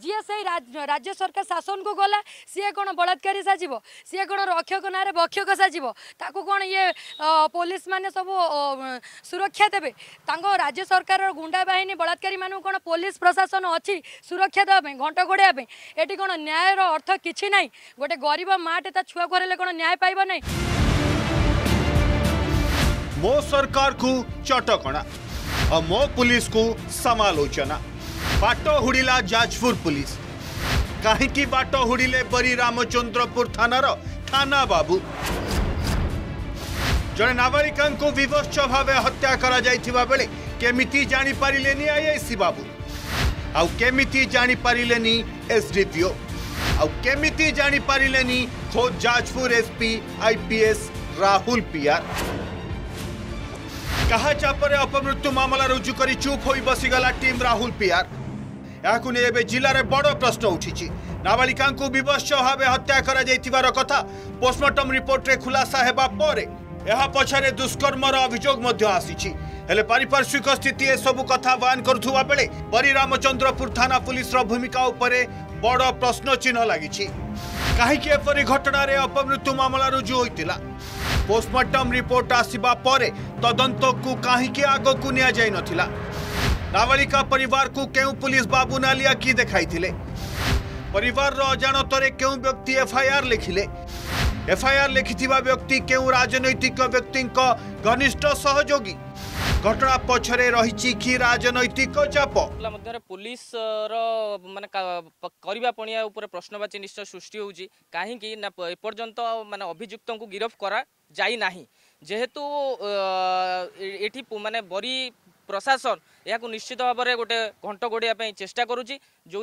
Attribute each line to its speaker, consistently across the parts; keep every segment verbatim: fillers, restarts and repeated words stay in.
Speaker 1: जी से राज्य सरकार शासन को गला सी कौन बलात्कारी साजिब सी कौन रक्षक ना भक्षक साजिब ताकू कौन ये पुलिस माने सब सुरक्षा देवे राज्य सरकार गुंडा बाहिनी बलात्कारी मानू कौन पुलिस प्रशासन अच्छी सुरक्षा देवाई घंट घोड़ाई ये कौन न्याय अर्थ किसी ना गोटे गरीब माटे ता छुआ घरे कौन न्याय पाइब ना।
Speaker 2: मो सरकार को चटकणा और मो पुलिस को समालोचना बाट हुड़िला जाजपुर पुलिस कहीं बाट हुड़िले बरी रामचंद्रपुर थानार थाना बाबू जड़े नाबालिका को विवश भाव हत्या करा जाइथिबा बेले केमिति जानी पारिलेनी आईआईसी बाबू आउ केमिति जानी पारिलेनी एसडीपीओ आउ केमिति जानी पारिलेनी खोद Jajpur SP IPS Rahul PR कहा चापरे अपमृत्यु मामला रुजु करी चुप होई बसीगला टीम राहुल पीआर याकु ने एबे जिल्ला रे बड़ प्रश्न उठिछि नाबालिका को विवश भाव हत्या करा जाइथिबार कथा पोस्टमार्टम रिपोर्ट रे खुलासा हेबा परे यह पछरे दुष्कर्मर अभियोग मध्य आसीछि हेले पारिपार्श्विक स्थिति ए सब कथा बयान करुथुवा बेले बरी रामचंद्रपुर थाना पुलिस रो भूमिका उपरे बड़ प्रश्न चिन्ह लागिछि काहेकि एपरि घटना रे अपमृत्यु मामला रुजु होइतिला पोस्टमार्टम रिपोर्ट आसिबा परे तदंत को काहेकि आगो को निया जाय नथिला नाबालिका परिवार को केउ पुलिस बाबू नालिया की देखाई थिले परिवार रो अजाणतरे केउ व्यक्ति एफआईआर लिखिले एफआईआर लिखिथिबा व्यक्ति केउ राजनैतिक व्यक्ति घनिष्ठ सहयोगी घटना पछरे रहिछि कि राजनैतिक चाप
Speaker 3: मध्य पुलिस रो माने करबा पणिया ऊपर प्रश्नवाची निश्चय सृष्टि होउची काहेकि ना एपर्यंत माने अभियुक्तों को गिरफ्त करा जाई नाही जेहेतु एठी माने बरी प्रशासन या निश्चित भाव में गोटे घंट गोड़ाई चेष्टा करुच्ची जो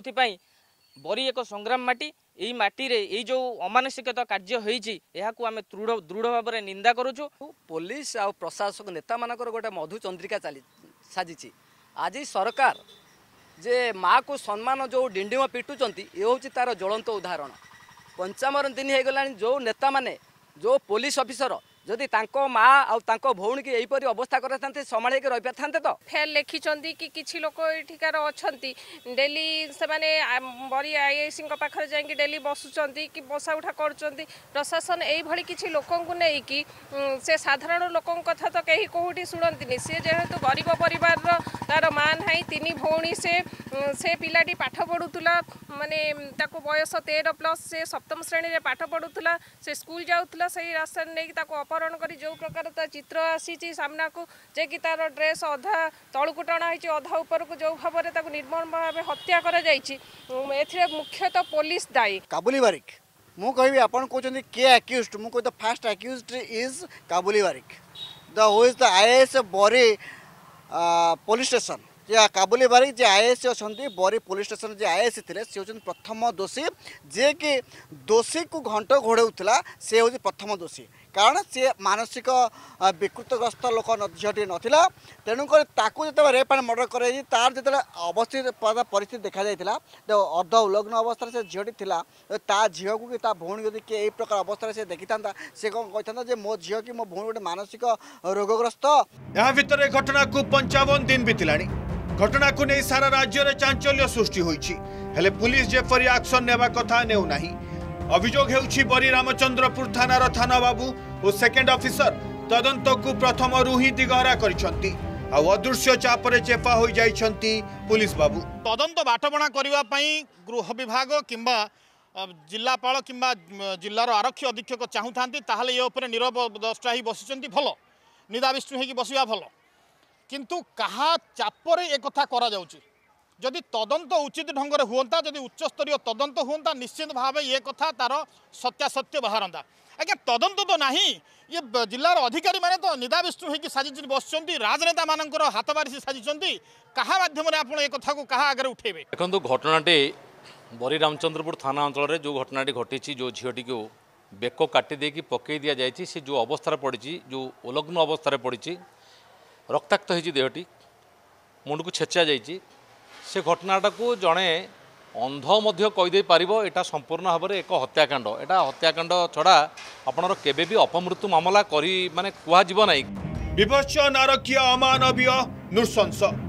Speaker 3: बरी एक संग्राम माटी यही माटी रे यही जो अमानसिकता कार्य होईची याकू आमे दृढ़ दृढ़ भाव में निंदा करुचु।
Speaker 4: पुलिस आ प्रशासक नेता मानकर गोटे मधु चंद्रिका चली साजिची आज सरकार जे माँ को सम्मान जो डिंडिम पिटुचंती ये हूँ तार ज्वलंत उदाहरण पंचामर दिन हो गला जो नेता माने जो पुलिस ऑफिसर जदि तांको माँ आ तांको भौणी की एपरी अवस्था करते संभाल रही पारे तो
Speaker 5: फेल लिखिं कि किसी लोक एठिकार अच्छा डेली से बरी आईआईसी पाखे जाकि डेली बसुंच कि बसा उठा कर प्रशासन यही किसी लोक नहीं से साधारण लोक कथा तो कहीं कौटी शुणती सी जेहेतु गरीब परिवार तार माँ ना तीन भौणी से से पिलाटी पाठ पढ़ुला माने बयस तेरह प्लस से सप्तम श्रेणी में पाठ पढ़ुला से स्कूल जाऊला से रास्ता नहीं अपहरण करी जो प्रकार चित्र आसी सामना को जे कि तार ड्रेस अधा तलू टणा अधा ऊपर को जो भाव में निर्मम भाव हत्या कर मुख्यतः पुलिस दायी।
Speaker 6: काबुली बारिक मु कहि आपन कहते के अक्यूज्ड मु कहि the first accused is Kabuli Barik the who is the IAS Bari police station जे काबुली बारिक जे आईएएस अच्छा बरी पुलिस स्टेशन जे आईएएस थे सी हूँ प्रथम दोषी जे कि दोषी को घंट घोड़ाऊला से हूँ प्रथम दोषी कारण सी मानसिक विकृतग्रस्त लोक झीटी नाला तेणुक जो रेप एंड मर्डर कर तार जो अवस्थित परिस्थिति देखा जाता जो अर्ध उल्लग्न अवस्था से झीटी थी ता झी को कि भौणी जब किए प्रकार अवस्था से देखी था सी कौन कही मो झी कि मो भौणी गोटे मानसिक रोगग्रस्त।
Speaker 2: यहाँ भितर घटना को पंचावन दिन बीतला घटना को नहीं सारा राज्य में चांचल्य सृष्टि होइछि हेले पुलिस जेपरी एक्शन नेबा कथा नेउ नाही अभियोग हेउछि बरी रामचंद्रपुर थानार थाना बाबू और सेकेंड ऑफिसर तदंत को प्रथम रु ही दिगहरा करिसंती आ अदृश्य चापरे चेपा हो जाइछंती पुलिस बाबू
Speaker 7: तदंत बाटबणा करबा पई गृह विभाग किंबा जिलापाल किंबा जिल्लार आरक्षी अधीक्षक चाहूथांती ताहले ये ऊपर नीरव दस्ता ही बसिचंती भलो निदाविष्णु हेकि बसिया भलो किंतु कहा चापरे एक कथा करा जाउची जदि तदंत उचित ढंग से हुआ जदि उच्चस्तरीय तदंत हुआ निश्चित भाव ये कथा तार सत्यासत्य बाहरता आज्ञा तदंत तो नहीं ये जिलार अधिकारी माने तो निदाविष्णु होगी साजिश बस राजनेता मानकर हाथ बारिश साजिश क्या मध्यम आप कथा को क्या आगे उठेबे
Speaker 8: देखो घटनाटी बरी रामचंद्रपुर थाना अंचल जो घटनाटी घटी जो झीटी को बेक काटी देकी पकई दि जाए सी जो अवस्था पड़ी जो उलग्न अवस्था पड़ी रक्ताक्त हो देहटी मुंड को छेचा जाइए से घटनाटा को जड़े अंध मध्य कहीदे पार यहाँ संपूर्ण भाव में एक हत्याकांड यहाँ हत्याकांड छड़ा आपणर केबे भी अपमृत्यु मामला करी माने कुहाजिब ना
Speaker 2: विभत्स नारकीय अमानवीय नृशंस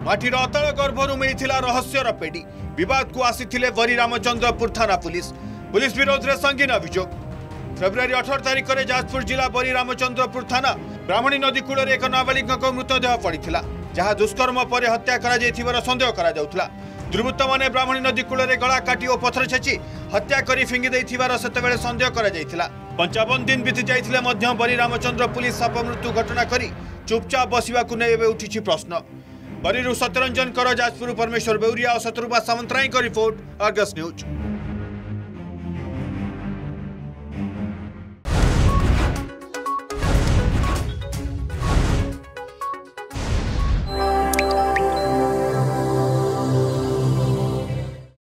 Speaker 2: माटीर अतल गर्भरू मिली रहस्यर पेडी विवाद को आसी बरी रामचंद्रपुर थाना पुलिस पुलिस विरोध में संगीन अभियोग फेब्रुआरी अठारह तारिख में जाजपुर जिला बरी रामचंद्रपुर थाना ब्राह्मणी नदी कूल एक नाबालिग मृतदेह पड़ा जहां दुष्कर्म पर हत्या कर सन्देह कर दुर्वृत्त मैंने ब्राह्मणी नदी कूल गला काटी और पथर छेची हत्या कर फिंगी से सन्देह कर पंचावन दिन बीती जाते बरी रामचंद्र पुलिस साप मृत्यु घटना कर चुपचाप बसवा उठी प्रश्न बरी सत्यरंजन कर जाजपुर परमेश्वर बेउरिया और Satarupa Samantaray report Argus news.